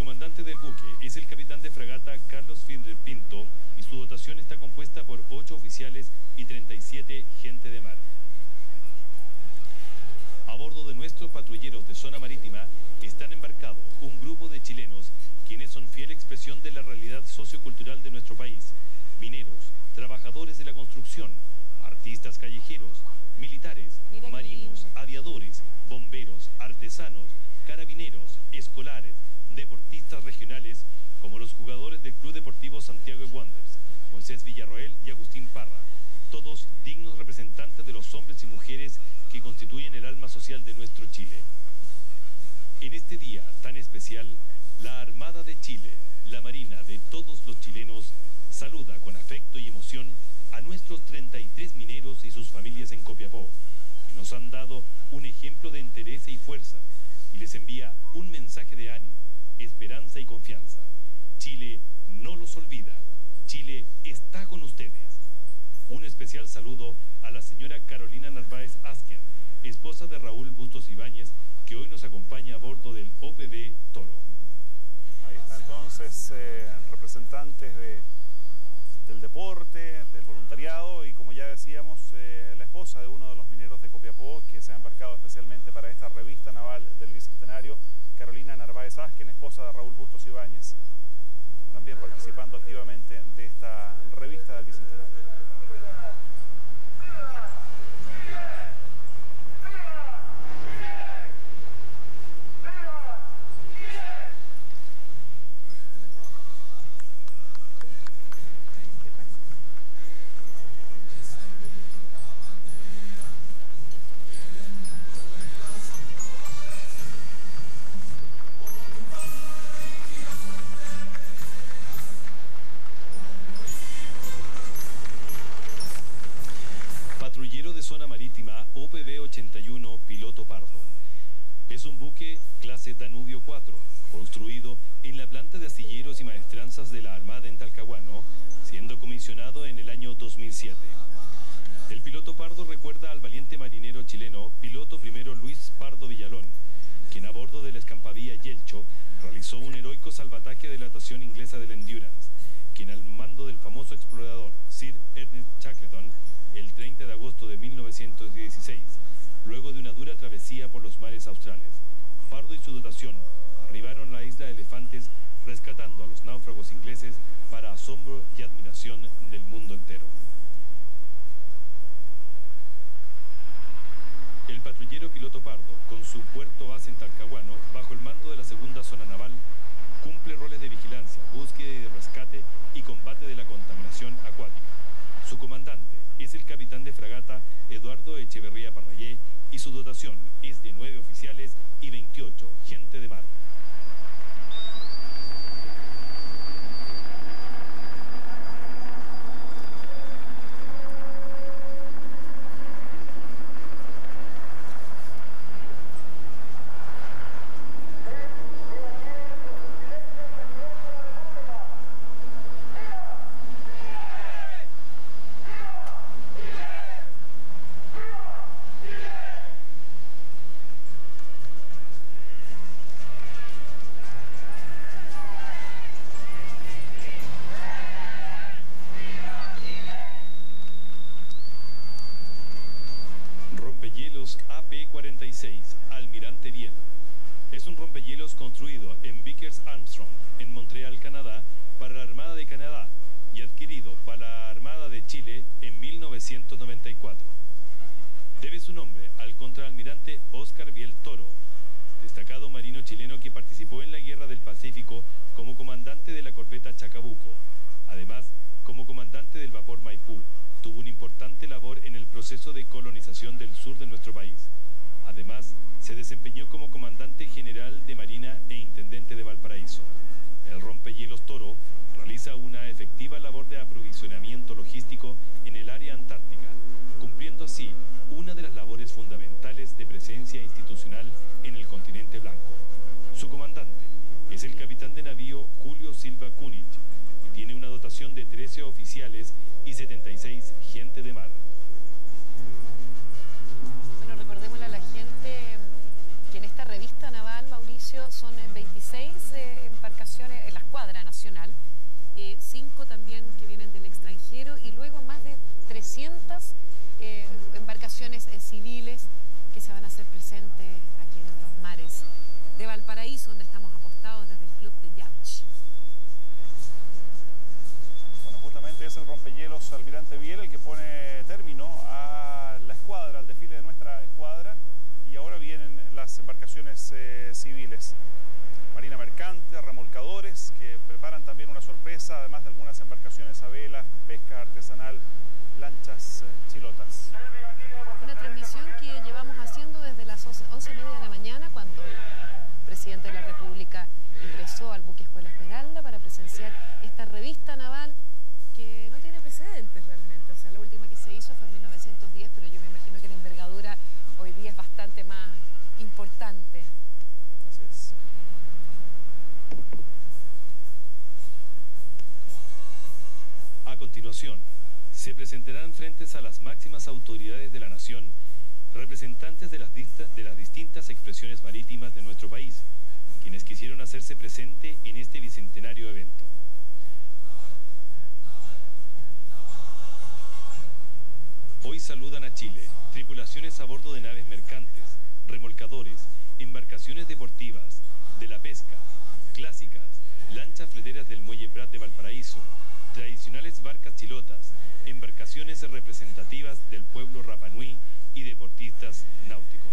comandante del buque es el capitán de fragata Carlos Finder Pinto y su dotación está compuesta por 8 oficiales y 37 gente de mar. A bordo de nuestros patrulleros de zona marítima están embarcados un grupo de chilenos quienes son fiel expresión de la realidad sociocultural de nuestro país. Mineros, trabajadores de la construcción, artistas callejeros, militares, marinos, aviadores, bomberos, artesanos, carabineros, escolares, deportistas regionales, como los jugadores del Club Deportivo Santiago Wanderers, Moisés Villarroel y Agustín Parra, todos dignos representantes de los hombres y mujeres que constituyen el alma social de nuestro Chile. En este día tan especial, la Armada de Chile, la Marina de todos los chilenos, saluda con afecto y emoción a nuestros 33 mineros y sus familias en Copiapó, que nos han dado un ejemplo de entereza y fuerza, y les envía un mensaje de ánimo, esperanza y confianza. Chile no los olvida, Chile está con ustedes. Un especial saludo a la señora Carolina Narváez Asken, esposa de Raúl Bustos Ibáñez, que hoy nos acompaña a bordo del OPV Toro. Ahí está entonces representantes del deporte, del voluntariado y, como ya decíamos, la esposa de uno de los mineros de Copiapó que se ha embarcado especialmente para esta revista naval del Bicentenario, Carolina Narváez Asken, esposa de Raúl Bustos Ibáñez, también participando activamente de esta revista del Bicentenario. Patrullero de zona marítima OPV 81 Piloto Pardo. Es un buque clase Danubio 4, construido en la planta de astilleros y maestranzas de la Armada en Talcahuano, siendo comisionado en el año 2007. El Piloto Pardo recuerda al valiente marinero chileno Piloto primero Luis Pardo Villalón, quien a bordo de la escampadilla Yelcho realizó un heroico salvataje de la estación inglesa del Endurance, quien al mando del famoso explorador Sir Ernest Shackleton el 30 de agosto de 1916, luego de una dura travesía por los mares australes. Pardo y su dotación arribaron a la isla de Elefantes rescatando a los náufragos ingleses para asombro y admiración del mundo entero. El patrullero Piloto Pardo, con su puerto base en Talcahuano, bajo el mando de la segunda zona naval, cumple roles de vigilancia, búsqueda y de rescate y combate de la contaminación acuática. Su comandante es el capitán de fragata Eduardo Echeverría Parrayé y su dotación es de 9 oficiales y 28 gente de mar. Rompehielos AP-46 Almirante Biel. Es un rompehielos construido en Vickers Armstrong, en Montreal, Canadá, para la Armada de Canadá y adquirido para la Armada de Chile en 1994. Debe su nombre al contraalmirante Óscar Biel Toro, destacado marino chileno que participó en la Guerra del Pacífico como comandante de la corbeta Chacabuco. Además, como comandante del vapor Maipú, tuvo una importante labor en el proceso de colonización del sur de nuestro país. Además, se desempeñó como comandante general de Marina e intendente de Valparaíso. El rompehielos Toro realiza una efectiva labor de aprovisionamiento logístico en el área antártica, cumpliendo así una de las labores fundamentales de presencia institucional en el continente blanco. Su comandante es el capitán de navío Julio Silva Cunich y tiene una dotación de 13 oficiales y 76 gente de mar. Bueno, recordémosle a la gente que en esta revista naval, Mauricio, son 26 embarcaciones nacional, 5 también que vienen del extranjero y luego más de 300 embarcaciones civiles que se van a hacer presentes aquí en los mares de Valparaíso, donde estamos apostados desde el Club de Yacht. Bueno, justamente es el rompehielos Almirante Biel el que pone término a la escuadra, al desfile de nuestra escuadra, y ahora vienen las embarcaciones civiles. Marina mercante, remolcadores que preparan también una sorpresa, además de algunas embarcaciones a vela, pesca artesanal, lanchas chilotas. Una transmisión que llevamos haciendo desde las 11:30 de la mañana, cuando el presidente de la República ingresó al buque Escuela Esmeralda para presenciar esta revista naval que no tiene precedentes realmente. O sea, la última que se hizo fue en 1910, pero yo me imagino que la envergadura hoy día es bastante más importante. Así es. A continuación, se presentarán frentes a las máximas autoridades de la nación representantes de las distintas expresiones marítimas de nuestro país, quienes quisieron hacerse presente en este bicentenario evento. Hoy saludan a Chile tripulaciones a bordo de naves mercantes, remolcadores, embarcaciones deportivas, de la pesca, clásicas, lanchas fleteras del Muelle Prat de Valparaíso, tradicionales barcas chilotas, embarcaciones representativas del pueblo Rapa Nui y deportistas náuticos.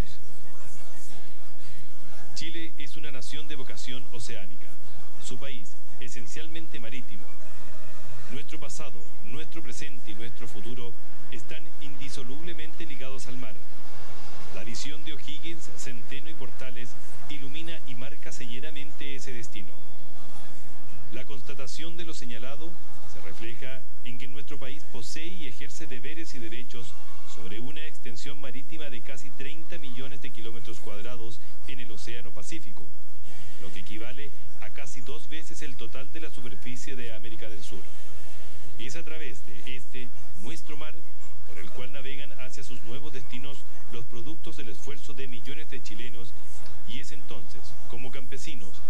Chile es una nación de vocación oceánica. Su país, esencialmente marítimo. Nuestro pasado, nuestro presente y nuestro futuro están indisolublemente ligados al mar. La visión de O'Higgins, Centeno y Portales ilumina y marca señeramente ese destino. La constatación de lo señalado se refleja en que nuestro país posee y ejerce deberes y derechos sobre una extensión marítima de casi 30 millones de kilómetros cuadrados en el Océano Pacífico, lo que equivale a casi 2 veces el total de la superficie de América del Sur. Es a través de nuestro mar, por el cual navegan hacia sus nuevos destinos los productos del esfuerzo de millones de chilenos, y es entonces, como campesinos,